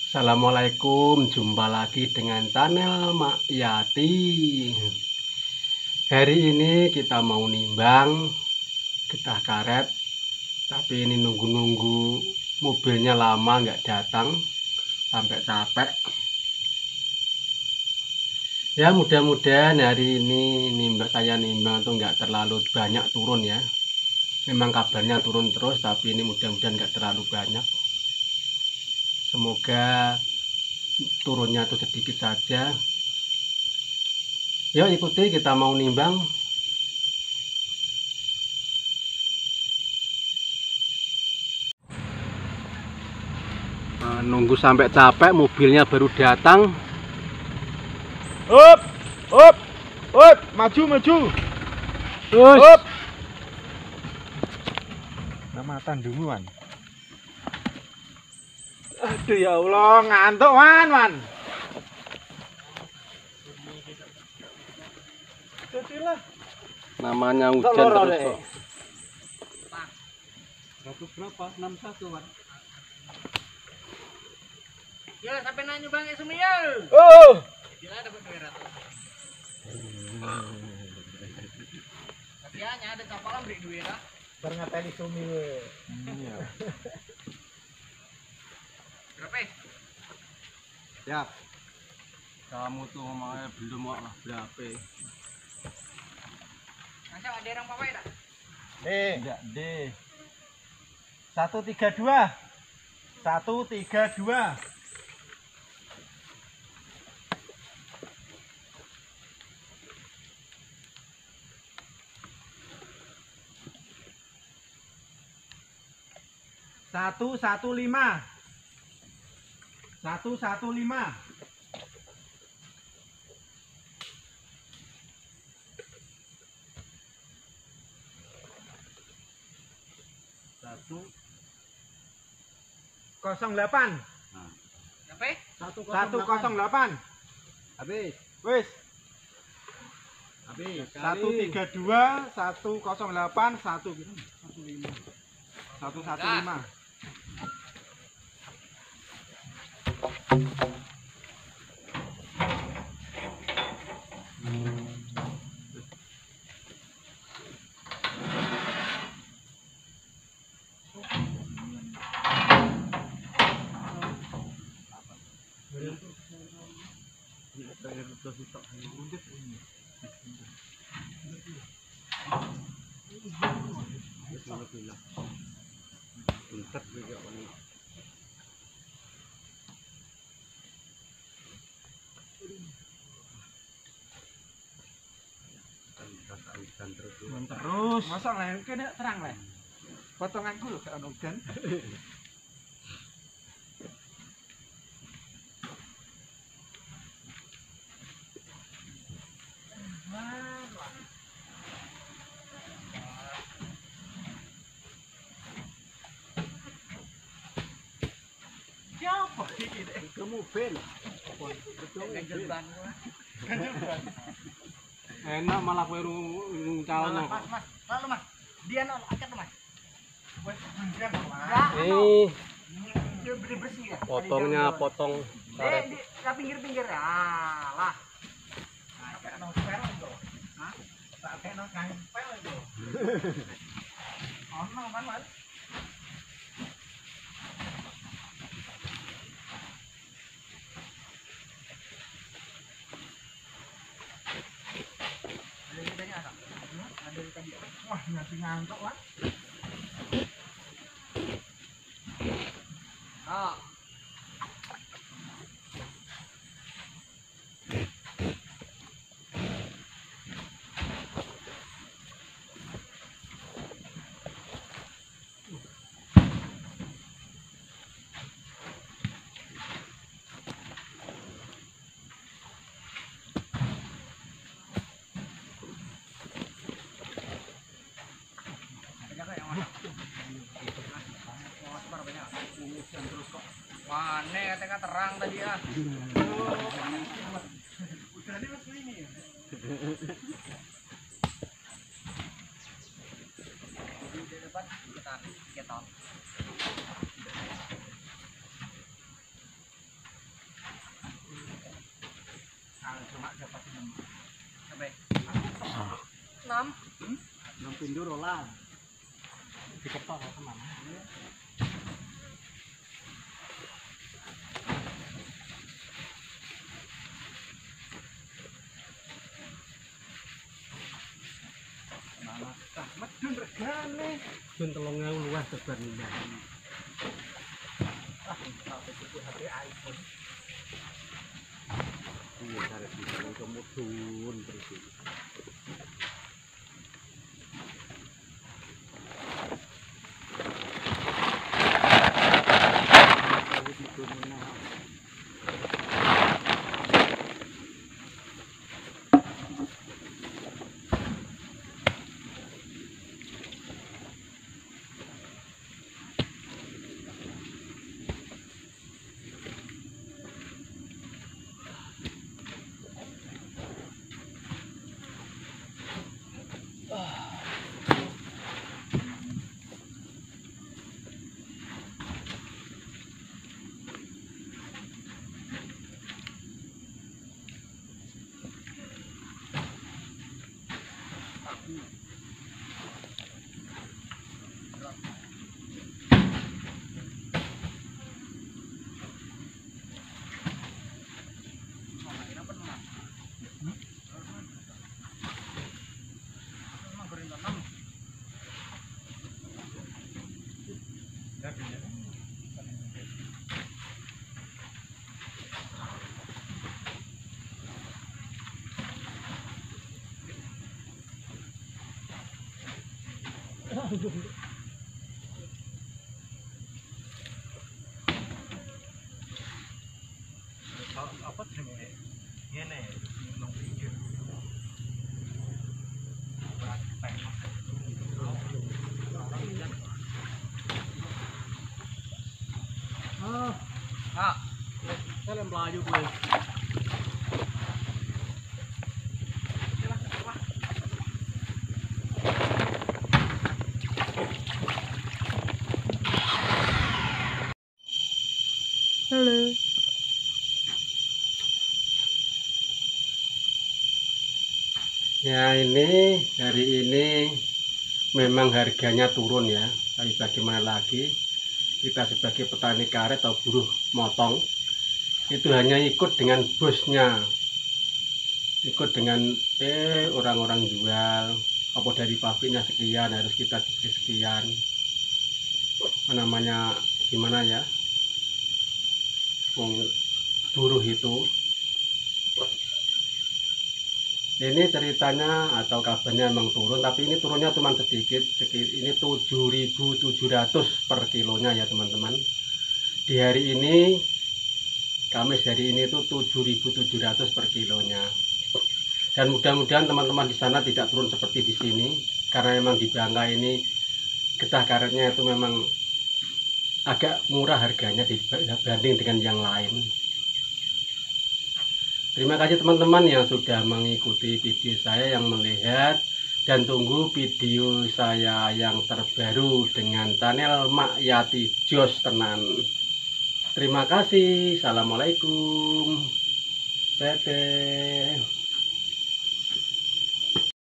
Assalamualaikum, jumpa lagi dengan channel Mak Yati. Hari ini kita mau nimbang getah karet, tapi ini nunggu-nunggu mobilnya lama nggak datang sampai capek. Ya mudah-mudahan hari ini saya nimbang tuh nggak terlalu banyak turun ya. Memang kabarnya turun terus, tapi ini mudah-mudahan nggak terlalu banyak. Semoga turunnya tuh sedikit saja. Yuk ikuti, kita mau nimbang. Nunggu sampai capek, mobilnya baru datang. Up, maju. Terus Up. Namatan duluan. Aduh ya Allah, ngantuk man. Jadilah. namanya hujan terus kok. Bagus berapa? 61 man. Ya, sampai nanya Bang Sumiyel. Oh. Gila dapat 200. Tapi hanya ada capalan beri duit lah. Berngateli sumi. Iya. Berapa? Siap. Kamu tuh ngomongnya belum mau lah berapa? Masa ada orang pawai tak? Enggak D. 132. 132. Satu lima. Satu 08. Berapa? 108. Habis. Wis. Habis. 132 108 115. Terus masa lain kene terang lah. Potonganku lho gak ono udan. Siapa iki ke mobil? Ganjelan gua. Enak malah kowe ngcalno. Mas. Lalu Mas. Dia nol acat Mas. Wes beneran Dia bersih ya. Potongnya potong karet. Di pinggir-pinggir. Ah, lah. Pakai no pel itu. Hah? Pakai no pel itu. Ono kan, Mas? Wah, ngasih ngantuk lah. Ah. Mana katanya terang tadi ah. Udah ini Mas ini ya. Di depan kita. Nang pindho rola. Diketok teman. Medun regane. Pun 3.000 luwih sebar minyak. Sampai cukup HP iPhone. Iya, arep iki kemudun terus iki. Apa jenenge? Ngene, nang pinggir. Saya melayu kowe. Halo. Ya ini hari ini memang harganya turun ya, tapi bagaimana lagi, kita sebagai petani karet atau buruh motong itu hanya ikut dengan bosnya, ikut dengan orang-orang jual apa dari pabriknya sekian harus kita diberi sekian, namanya gimana ya, buruh itu. Ini ceritanya atau kabarnya memang turun, tapi ini turunnya cuma sedikit, ini 7.700 per kilonya ya teman-teman. Di hari ini, Kamis hari ini itu 7.700 per kilonya. Dan mudah-mudahan teman-teman di sana tidak turun seperti di sini, karena memang di Bangka ini getah karetnya itu memang agak murah harganya dibanding dengan yang lain. Terima kasih teman-teman yang sudah mengikuti video saya, yang melihat, dan tunggu video saya yang terbaru dengan channel Mak Yati Jos Tenan. Terima kasih. Assalamualaikum. Bye-bye.